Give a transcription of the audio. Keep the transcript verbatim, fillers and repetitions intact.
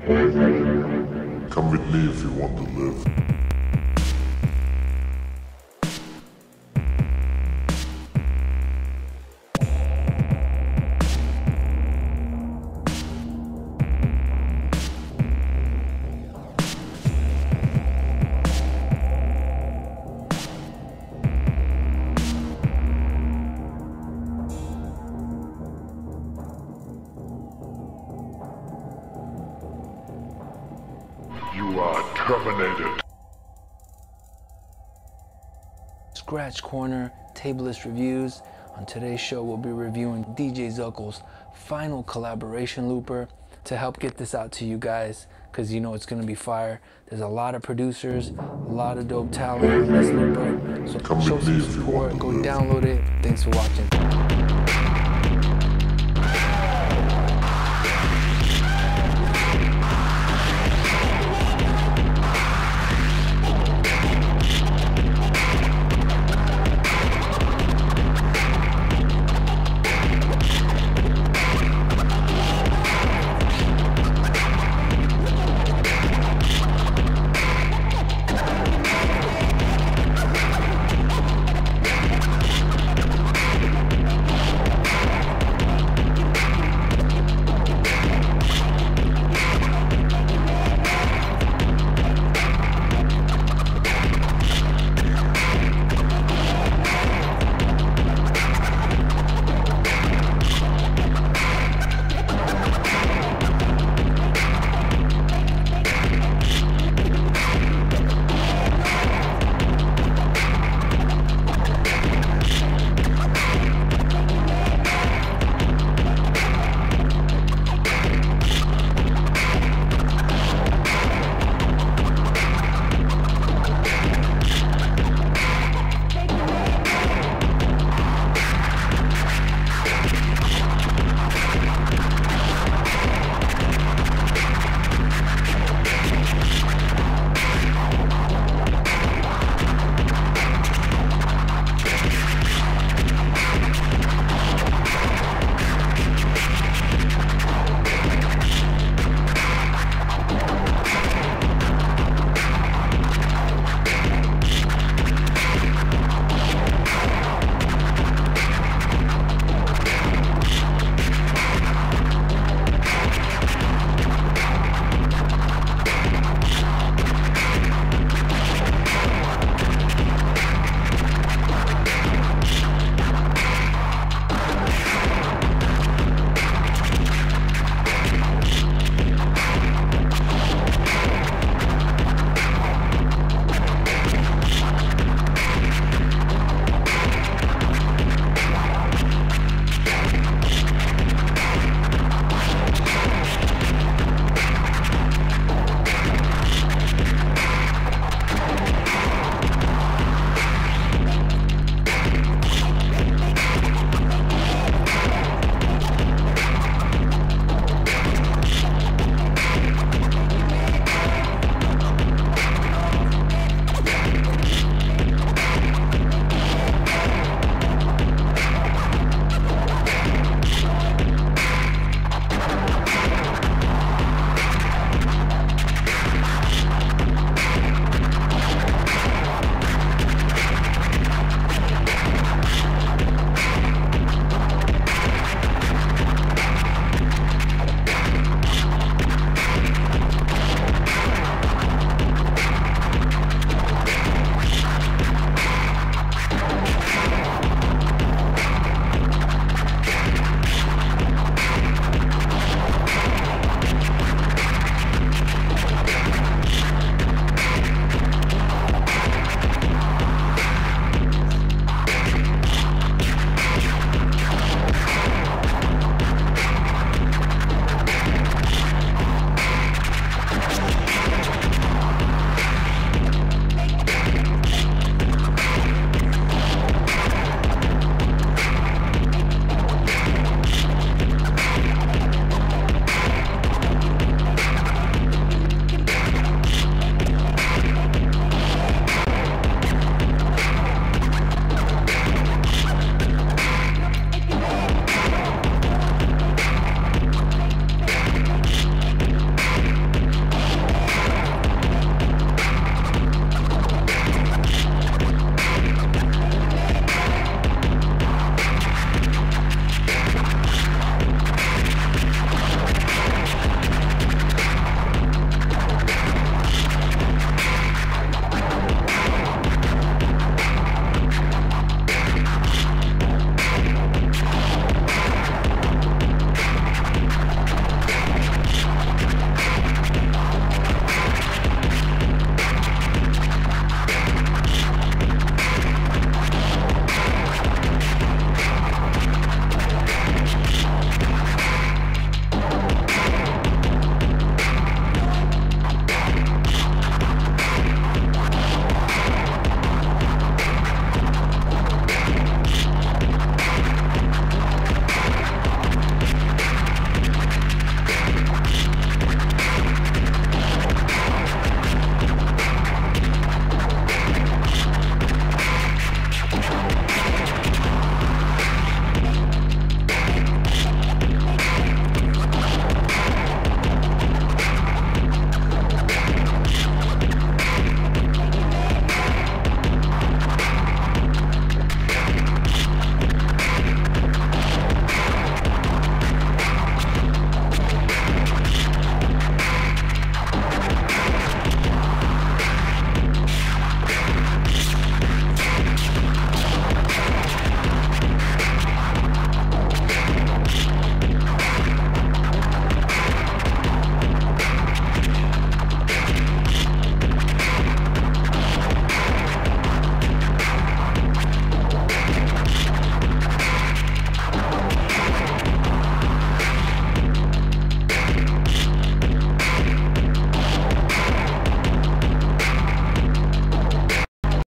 Come with me if you want to live. You are terminated. Scratch Corner, Tablist Reviews. On today's show, we'll be reviewing D J Zuckell's final collaboration looper to help get this out to you guys, because you know it's going to be fire. There's a lot of producers, a lot of dope talent on this looper. So Come show with me some if you want support, to go live. download it. Thanks for watching.